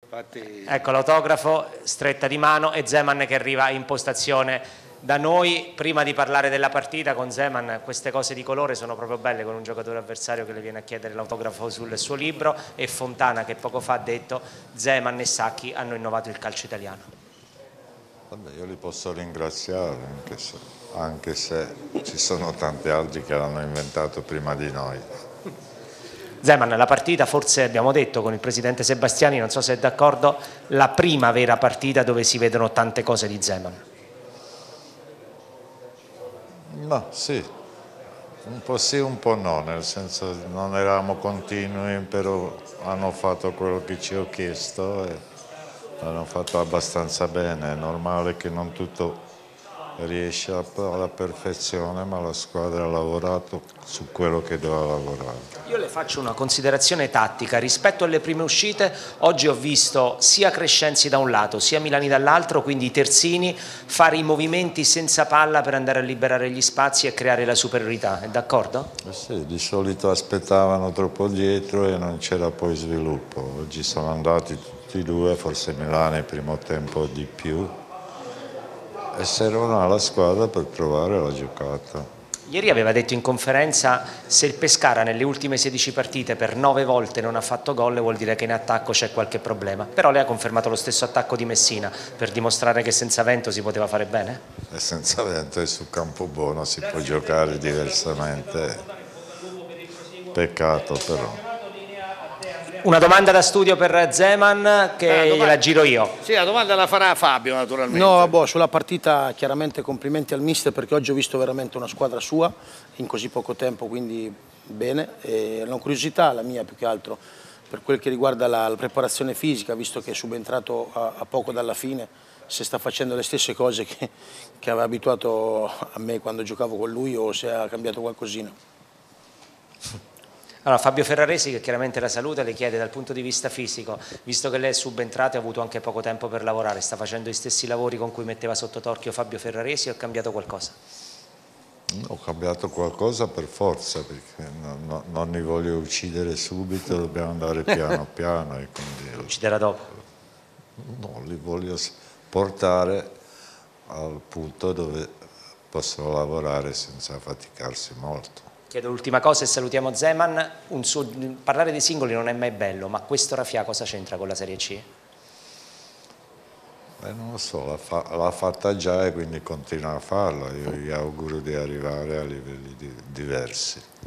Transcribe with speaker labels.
Speaker 1: Infatti...
Speaker 2: Ecco l'autografo, stretta di mano, e Zeman che arriva in postazione da noi. Prima di parlare della partita con Zeman, queste cose di colore sono proprio belle, con un giocatore avversario che le viene a chiedere l'autografo sul suo libro, e Fontana che poco fa ha detto: Zeman e Sacchi hanno innovato il calcio italiano.
Speaker 3: Vabbè, io li posso ringraziare, anche se ci sono tanti altri che l'hanno inventato prima di noi.
Speaker 2: Zeman, la partita, forse abbiamo detto con il presidente Sebastiani, non so se è d'accordo, la prima vera partita dove si vedono tante cose di Zeman.
Speaker 3: Ma sì, un po' sì, un po' no, nel senso non eravamo continui, però hanno fatto quello che ci ho chiesto e l'hanno fatto abbastanza bene. È normale che non tutto riesce alla perfezione, ma la squadra ha lavorato su quello che doveva lavorare.
Speaker 2: Io le faccio una considerazione tattica. Rispetto alle prime uscite, oggi ho visto sia Crescenzi da un lato sia Milani dall'altro, quindi i terzini, fare i movimenti senza palla per andare a liberare gli spazi e creare la superiorità. È d'accordo?
Speaker 3: Sì, di solito aspettavano troppo dietro e non c'era poi sviluppo. Oggi sono andati tutti e due, forse Milani il primo tempo di più, e servono alla squadra per trovare la giocata.
Speaker 2: Ieri aveva detto in conferenza: se il Pescara nelle ultime 16 partite per 9 volte non ha fatto gol, vuol dire che in attacco c'è qualche problema. Però lei ha confermato lo stesso attacco di Messina, per dimostrare che senza vento si poteva fare bene?
Speaker 3: E senza vento e su campo buono si può giocare diversamente. Peccato però.
Speaker 2: Una domanda da studio per Zeman, che gliela giro io.
Speaker 1: Sì, la domanda la farà Fabio naturalmente.
Speaker 4: No, vabbè, sulla partita chiaramente complimenti al mister, perché oggi ho visto veramente una squadra sua in così poco tempo, quindi bene. E una curiosità, la mia più che altro, per quel che riguarda la preparazione fisica, visto che è subentrato a poco dalla fine, se sta facendo le stesse cose che aveva abituato a me quando giocavo con lui, o se ha cambiato qualcosina.
Speaker 2: Allora, Fabio Ferraresi, che chiaramente la saluta, le chiede dal punto di vista fisico, visto che lei è subentrato e ha avuto anche poco tempo per lavorare, sta facendo gli stessi lavori con cui metteva sotto torchio Fabio Ferraresi, o ha cambiato qualcosa?
Speaker 3: Ho cambiato qualcosa per forza, perché non li voglio uccidere subito, dobbiamo andare piano piano. E quindi
Speaker 2: Ucciderà dopo?
Speaker 3: No, li voglio portare al punto dove possono lavorare senza faticarsi molto.
Speaker 2: Chiedo l'ultima cosa e salutiamo Zeman. Parlare dei singoli non è mai bello, ma questo Rafia cosa c'entra con la Serie C?
Speaker 3: Non lo so, l'ha fatta già e quindi continua a farla. Io gli auguro di arrivare a livelli diversi.